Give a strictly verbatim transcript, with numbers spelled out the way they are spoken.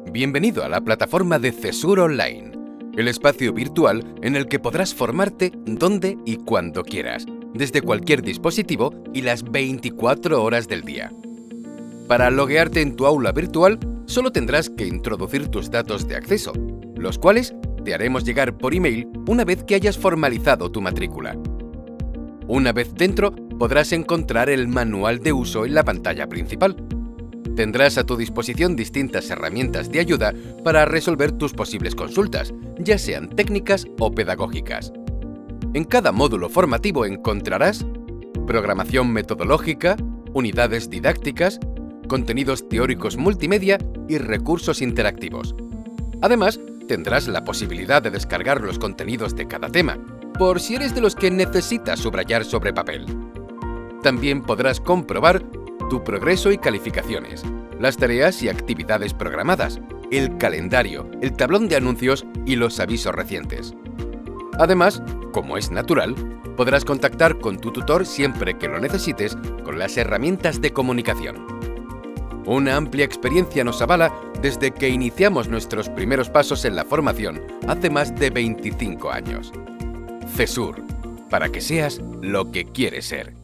Bienvenido a la plataforma de CESUR Online, el espacio virtual en el que podrás formarte donde y cuando quieras, desde cualquier dispositivo y las veinticuatro horas del día. Para loguearte en tu aula virtual, solo tendrás que introducir tus datos de acceso, los cuales te haremos llegar por email una vez que hayas formalizado tu matrícula. Una vez dentro, podrás encontrar el manual de uso en la pantalla principal. Tendrás a tu disposición distintas herramientas de ayuda para resolver tus posibles consultas, ya sean técnicas o pedagógicas. En cada módulo formativo encontrarás programación metodológica, unidades didácticas, contenidos teóricos multimedia y recursos interactivos. Además, tendrás la posibilidad de descargar los contenidos de cada tema, por si eres de los que necesitas subrayar sobre papel. También podrás comprobar tu progreso y calificaciones, las tareas y actividades programadas, el calendario, el tablón de anuncios y los avisos recientes. Además, como es natural, podrás contactar con tu tutor siempre que lo necesites con las herramientas de comunicación. Una amplia experiencia nos avala desde que iniciamos nuestros primeros pasos en la formación hace más de veinticinco años. CESUR, para que seas lo que quieres ser.